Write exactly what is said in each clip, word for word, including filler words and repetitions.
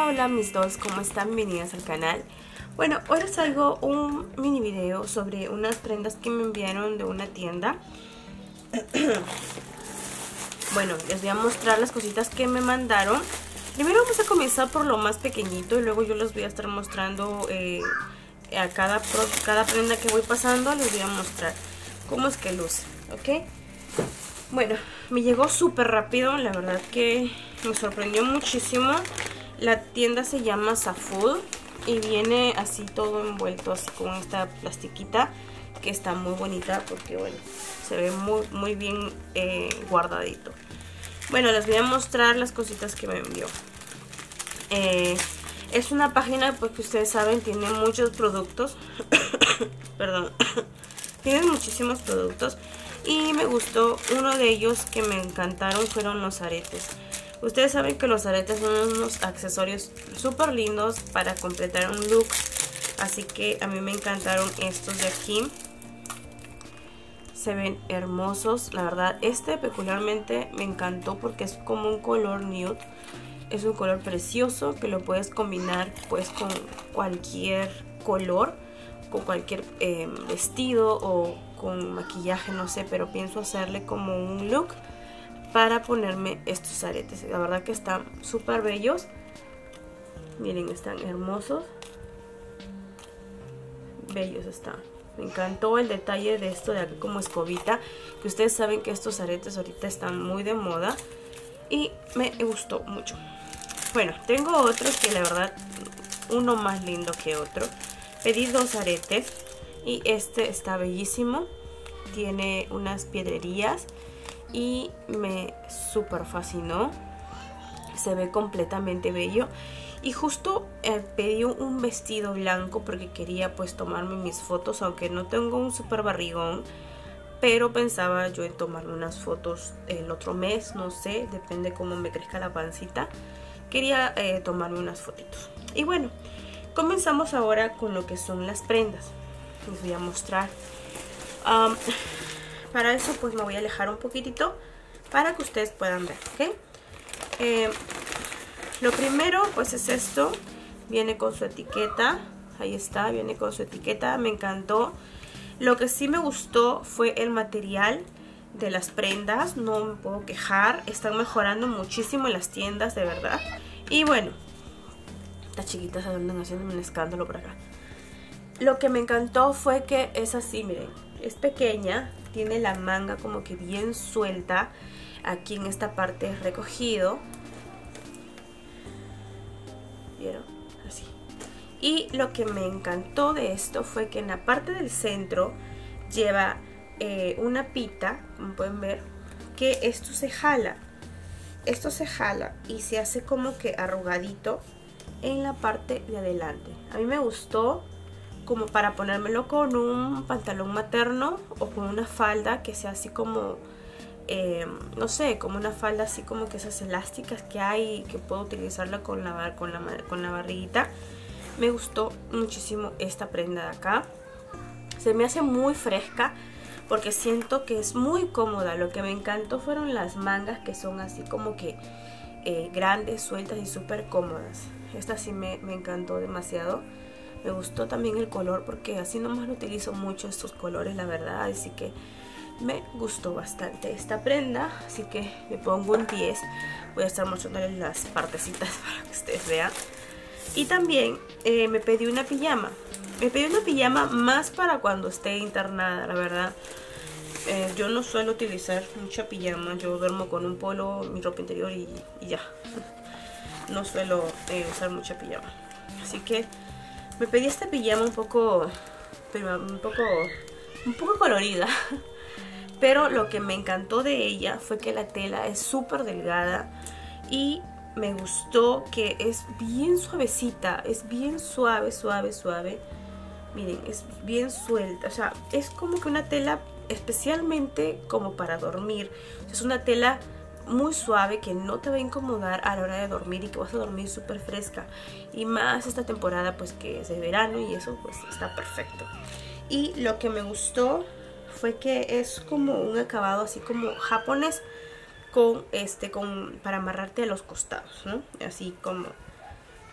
Hola, hola mis dos, ¿cómo están? Bienvenidas al canal. Bueno, hoy les traigo un mini video sobre unas prendas que me enviaron de una tienda. Bueno, les voy a mostrar las cositas que me mandaron. Primero vamos a comenzar por lo más pequeñito y luego yo les voy a estar mostrando eh, a cada, cada prenda que voy pasando. Les voy a mostrar cómo es que luce, ¿ok? Bueno, me llegó súper rápido, la verdad que me sorprendió muchísimo. La tienda se llama Zaful y viene así todo envuelto así con esta plastiquita que está muy bonita porque bueno, se ve muy, muy bien eh, guardadito. Bueno, les voy a mostrar las cositas que me envió. Eh, es una página pues que ustedes saben tiene muchos productos. Perdón. Tienen muchísimos productos. Y me gustó, uno de ellos que me encantaron fueron los aretes. Ustedes saben que los aretes son unos accesorios súper lindos para completar un look. Así que a mí me encantaron estos de aquí. Se ven hermosos, la verdad. Este peculiarmente me encantó porque es como un color nude. Es un color precioso que lo puedes combinar pues con cualquier color, con cualquier eh, vestido o con maquillaje, no sé, pero pienso hacerle como un look para ponerme estos aretes. La verdad que están súper bellos. Miren, están hermosos. Bellos están. Me encantó el detalle de esto de aquí como escobita, que ustedes saben que estos aretes ahorita están muy de moda y me gustó mucho. Bueno, tengo otros que la verdad, uno más lindo que otro. Pedí dos aretes y este está bellísimo. Tiene unas piedrerías y me súper fascinó. Se ve completamente bello. Y justo eh, pedí un vestido blanco porque quería pues tomarme mis fotos, aunque no tengo un súper barrigón. Pero pensaba yo en tomarme unas fotos el otro mes, no sé, depende cómo me crezca la pancita. Quería eh, tomarme unas fotitos. Y bueno, comenzamos ahora con lo que son las prendas. Les voy a mostrar. Um, para eso pues me voy a alejar un poquitito para que ustedes puedan ver, ¿ok? Eh, lo primero pues es esto. Viene con su etiqueta. Ahí está, viene con su etiqueta. Me encantó. Lo que sí me gustó fue el material de las prendas. No me puedo quejar. Están mejorando muchísimo en las tiendas, de verdad. Y bueno, estas chiquitas andan haciendo un escándalo por acá. Lo que me encantó fue que es así, miren. Es pequeña. Tiene la manga como que bien suelta. Aquí en esta parte es recogido. ¿Vieron? Así. Y lo que me encantó de esto fue que en la parte del centro lleva eh, una pita, como pueden ver, que esto se jala. Esto se jala y se hace como que arrugadito en la parte de adelante. A mí me gustó como para ponérmelo con un pantalón materno o con una falda que sea así como, eh, no sé, como una falda así como que esas elásticas que hay, que puedo utilizarla con la, con la, con la barriguita. Me gustó muchísimo esta prenda de acá. Se me hace muy fresca porque siento que es muy cómoda. Lo que me encantó fueron las mangas que son así como que eh, grandes, sueltas y súper cómodas. Esta sí me, me encantó demasiado. Me gustó también el color porque así nomás lo utilizo mucho estos colores, la verdad. Así que me gustó bastante esta prenda. Así que me pongo un diez. Voy a estar mostrándoles las partecitas para que ustedes vean. Y también eh, me pedí una pijama. Me pedí una pijama más para cuando esté internada, la verdad. Eh, yo no suelo utilizar mucha pijama. Yo duermo con un polo, mi ropa interior y, y ya. No suelo eh, usar mucha pijama. Así que me pedí esta pijama un poco, un poco, un poco colorida. Pero lo que me encantó de ella fue que la tela es súper delgada y me gustó que es bien suavecita, es bien suave, suave, suave. Miren, es bien suelta, o sea, es como que una tela especialmente como para dormir. Es una tela muy suave que no te va a incomodar a la hora de dormir y que vas a dormir súper fresca. Y más esta temporada pues que es de verano y eso pues está perfecto. Y lo que me gustó fue que es como un acabado así como japonés. Con este, con, para amarrarte a los costados, ¿no? Así como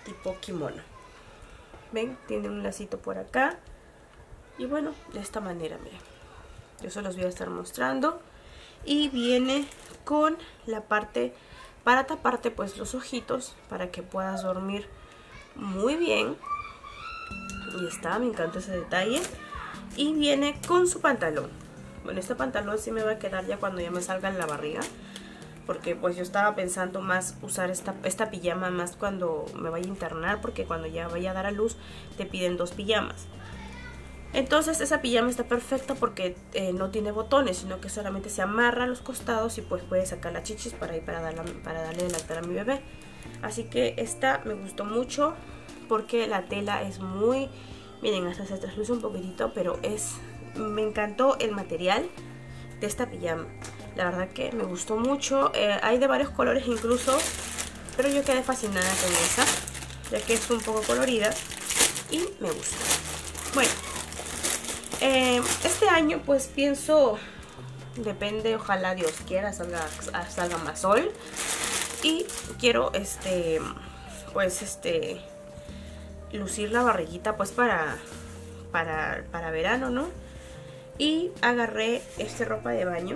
tipo kimono. Ven, tiene un lacito por acá. Y bueno, de esta manera, miren. Yo se los voy a estar mostrando. Y viene con la parte para taparte pues los ojitos, para que puedas dormir muy bien. Y está, me encanta ese detalle. Y viene con su pantalón. Bueno, este pantalón sí me va a quedar ya cuando ya me salga en la barriga, porque pues yo estaba pensando más usar esta, esta pijama más cuando me vaya a internar, porque cuando ya vaya a dar a luz te piden dos pijamas. Entonces esa pijama está perfecta porque eh, no tiene botones, sino que solamente se amarra a los costados y pues puedes sacar las chichis para, ir para, darla, para darle de lactar a mi bebé. Así que esta me gustó mucho porque la tela es muy... Miren, hasta se trasluce un poquitito, pero es... Me encantó el material de esta pijama. La verdad que me gustó mucho. Eh, hay de varios colores incluso, pero yo quedé fascinada con esa, ya que es un poco colorida y me gusta. Bueno, eh, este año pues pienso, depende, ojalá Dios quiera salga, salga más sol. Y quiero este, pues este, lucir la barriguita pues para, para, para verano, ¿no? Y agarré este ropa de baño.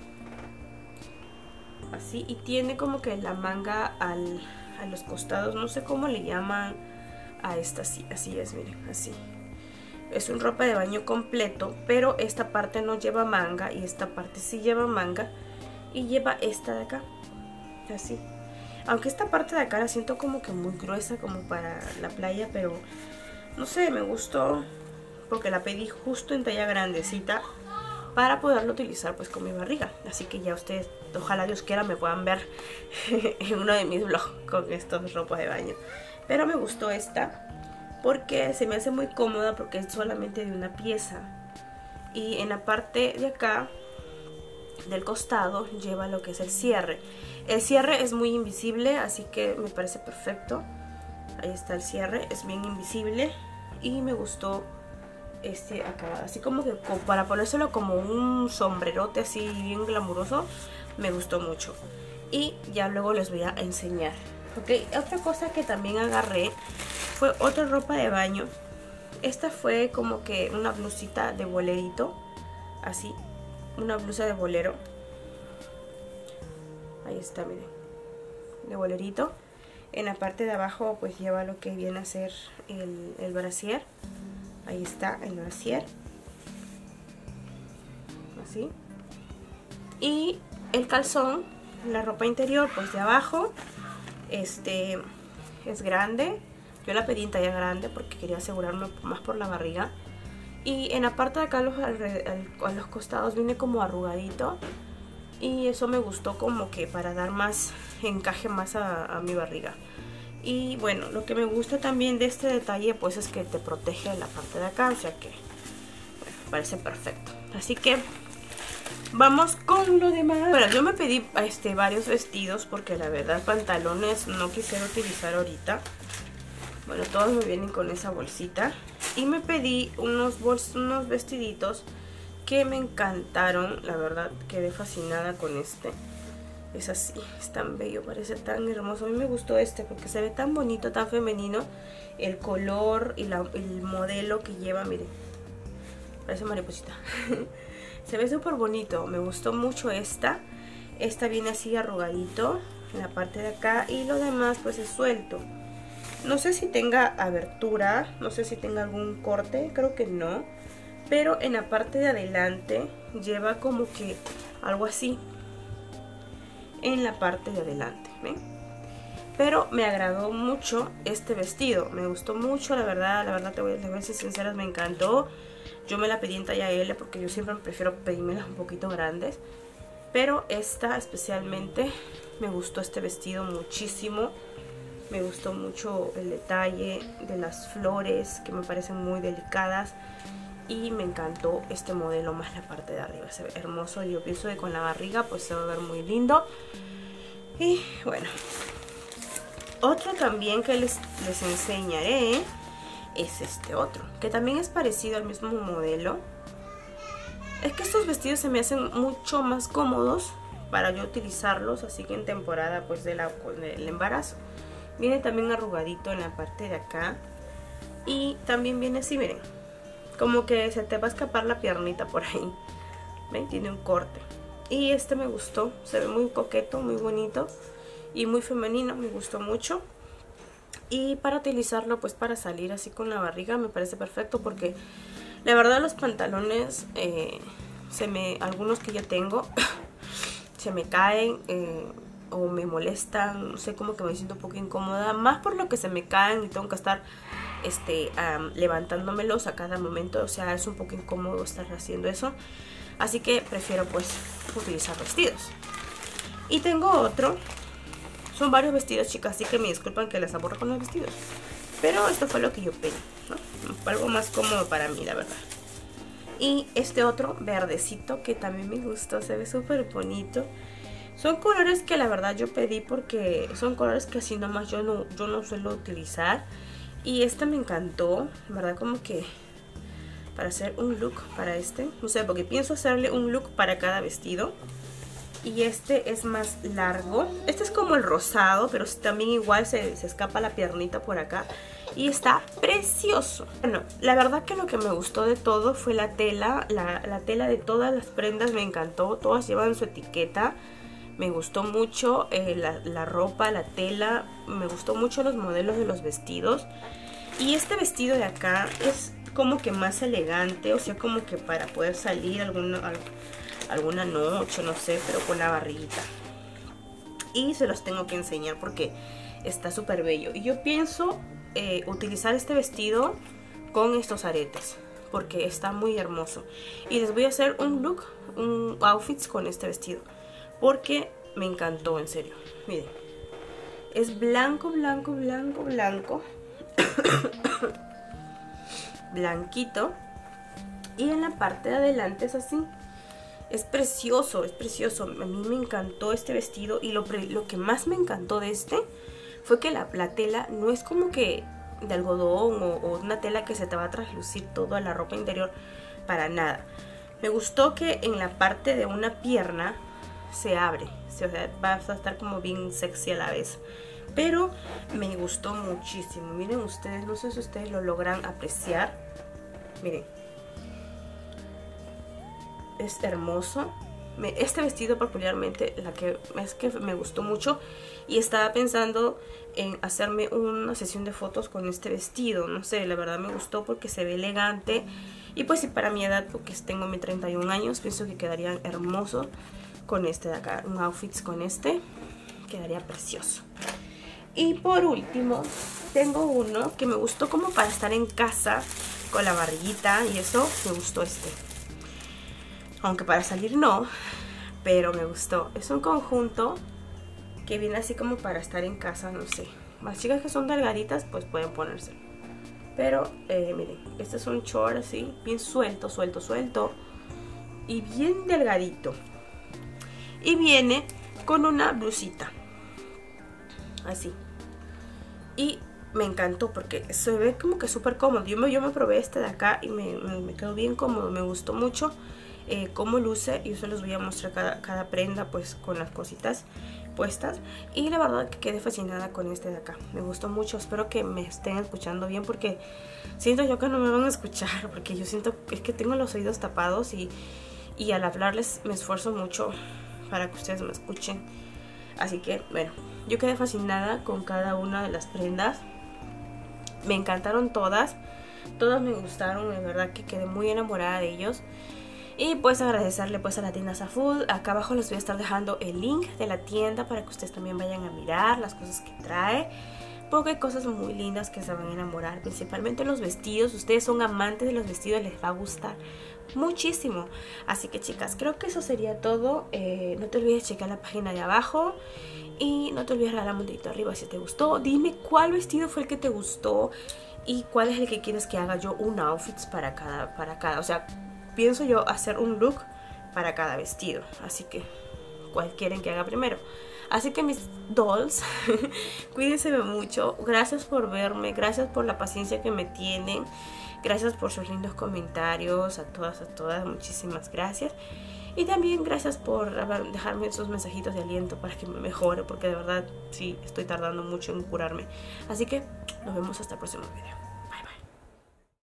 Así, y tiene como que la manga al, a los costados, no sé cómo le llaman a esta, así, así es, miren, así. Es un ropa de baño completo, pero esta parte no lleva manga y esta parte sí lleva manga. Y lleva esta de acá, así. Aunque esta parte de acá la siento como que muy gruesa, como para la playa, pero no sé, me gustó porque la pedí justo en talla grandecita para poderlo utilizar pues con mi barriga. Así que ya ustedes, ojalá Dios quiera, me puedan ver en uno de mis vlogs con estos ropas de baño. Pero me gustó esta porque se me hace muy cómoda, porque es solamente de una pieza. Y en la parte de acá del costado lleva lo que es el cierre. El cierre es muy invisible, así que me parece perfecto. Ahí está el cierre, es bien invisible y me gustó este acabado, así como que para ponérselo como un sombrerote así bien glamuroso. Me gustó mucho y ya luego les voy a enseñar. Ok, otra cosa que también agarré fue otra ropa de baño. Esta fue como que una blusita de bolerito, así, una blusa de bolero. Ahí está, miren, de bolerito. En la parte de abajo pues lleva lo que viene a ser el, el brasier. Ahí está el brasier, así. Y el calzón, la ropa interior pues de abajo, este es grande. Yo la pedí en talla grande porque quería asegurarme más por la barriga. Y en la parte de acá, los, a los costados, viene como arrugadito. Y eso me gustó como que para dar más encaje más a, a mi barriga. Y bueno, lo que me gusta también de este detalle pues es que te protege la parte de acá. O sea que, bueno, parece perfecto. Así que vamos con lo demás. Bueno, yo me pedí este, varios vestidos porque la verdad pantalones no quisiera utilizar ahorita. Bueno, todos me vienen con esa bolsita. Y me pedí unos, bols unos vestiditos que me encantaron. La verdad quedé fascinada con este. Es así, es tan bello, parece tan hermoso. A mí me gustó este porque se ve tan bonito, tan femenino. El color y la, el modelo que lleva, miren, parece mariposita. Se ve súper bonito, me gustó mucho esta. Esta viene así arrugadito en la parte de acá y lo demás pues es suelto. No sé si tenga abertura, no sé si tenga algún corte, creo que no. Pero en la parte de adelante lleva como que algo así. En la parte de adelante, ¿ven? Pero me agradó mucho este vestido, me gustó mucho, la verdad, la verdad te voy, te voy a ser sincera, me encantó. Yo me la pedí en talla L porque yo siempre prefiero pedírmelas un poquito grandes. Pero esta especialmente me gustó este vestido muchísimo. Me gustó mucho el detalle de las flores que me parecen muy delicadas. Y me encantó este modelo más la parte de arriba, se ve hermoso. Yo pienso que con la barriga pues se va a ver muy lindo. Y bueno, otro también que les, les enseñaré es este otro, que también es parecido al mismo modelo. Es que estos vestidos se me hacen mucho más cómodos para yo utilizarlos, así que en temporada pues de la, del embarazo. Viene también arrugadito en la parte de acá. Y también viene así, miren. Como que se te va a escapar la piernita por ahí. ¿Ven? Tiene un corte. Y este me gustó. Se ve muy coqueto, muy bonito. Y muy femenino, me gustó mucho. Y para utilizarlo, pues para salir así con la barriga, me parece perfecto. Porque la verdad los pantalones, eh, se me, algunos que yo tengo, se me caen. Eh, o me molestan, no sé, como que me siento un poco incómoda, más por lo que se me caen y tengo que estar este, um, levantándomelos a cada momento, o sea, es un poco incómodo estar haciendo eso, así que prefiero pues utilizar vestidos. Y tengo otro, son varios vestidos, chicas, así que me disculpan que les aburro con los vestidos, pero esto fue lo que yo pedí, ¿no? Algo más cómodo para mí, la verdad. Y este otro verdecito que también me gustó, se ve súper bonito. Son colores que la verdad yo pedí porque son colores que así nomás yo no, yo no suelo utilizar. Y este me encantó, ¿verdad? Como que para hacer un look para este. No sé, porque pienso hacerle un look para cada vestido. Y este es más largo. Este es como el rosado, pero también igual se, se escapa la piernita por acá. Y está precioso. Bueno, la verdad que lo que me gustó de todo fue la tela. La, la tela de todas las prendas me encantó. Todas llevan su etiqueta. Me gustó mucho eh, la, la ropa, la tela, me gustó mucho los modelos de los vestidos. Y este vestido de acá es como que más elegante, o sea, como que para poder salir alguna, alguna noche, no sé, pero con la barriguita. Y se los tengo que enseñar porque está súper bello. Y yo pienso eh, utilizar este vestido con estos aretes, porque está muy hermoso. Y les voy a hacer un look, un outfit con este vestido. Porque me encantó, en serio. Miren. Es blanco, blanco, blanco, blanco. Blanquito. Y en la parte de adelante es así. Es precioso, es precioso. A mí me encantó este vestido. Y lo, lo que más me encantó de este fue que la, la tela no es como que de algodón o, o una tela que se te va a traslucir toda la ropa interior. Para nada. Me gustó que en la parte de una pierna se abre, o sea, vas a estar como bien sexy a la vez, pero me gustó muchísimo. Miren ustedes, no sé si ustedes lo logran apreciar, miren, es hermoso. Este vestido particularmente, la que es que me gustó mucho, y estaba pensando en hacerme una sesión de fotos con este vestido, no sé, la verdad me gustó porque se ve elegante, y pues si para mi edad, porque tengo mis treinta y un años, pienso que quedarían hermosos con este de acá, un outfit con este quedaría precioso. Y por último tengo uno que me gustó como para estar en casa con la barriguita y eso, me gustó este, aunque para salir no, pero me gustó. Es un conjunto que viene así como para estar en casa, no sé, las chicas que son delgaditas pues pueden ponérselo, pero eh, miren, este es un short así bien suelto, suelto, suelto y bien delgadito. Y viene con una blusita así. Y me encantó porque se ve como que súper cómodo. Yo me, yo me probé este de acá y me, me, me quedó bien cómodo. Me gustó mucho eh, cómo luce. Y yo les voy a mostrar cada, cada prenda pues con las cositas puestas. Y la verdad que quedé fascinada con este de acá. Me gustó mucho. Espero que me estén escuchando bien porque siento yo que no me van a escuchar. Porque yo siento que es que tengo los oídos tapados y, y al hablarles me esfuerzo mucho para que ustedes me escuchen. Así que bueno, yo quedé fascinada con cada una de las prendas. Me encantaron todas. Todas me gustaron, de verdad que quedé muy enamorada de ellos. Y pues agradecerle pues a la tienda Zaful. Acá abajo les voy a estar dejando el link de la tienda para que ustedes también vayan a mirar las cosas que trae, porque hay cosas muy lindas que se van a enamorar, principalmente los vestidos. Ustedes son amantes de los vestidos, les va a gustar muchísimo. Así que chicas, creo que eso sería todo. eh, No te olvides checar la página de abajo y no te olvides regalar un dedito arriba si te gustó. Dime cuál vestido fue el que te gustó y cuál es el que quieres que haga yo un outfit para cada, para cada, o sea, pienso yo hacer un look para cada vestido, así que cuál quieren que haga primero. Así que mis dolls, cuídense mucho. Gracias por verme, gracias por la paciencia que me tienen, gracias por sus lindos comentarios, a todas, a todas, muchísimas gracias. Y también gracias por dejarme esos mensajitos de aliento para que me mejore, porque de verdad sí estoy tardando mucho en curarme. Así que nos vemos hasta el próximo video.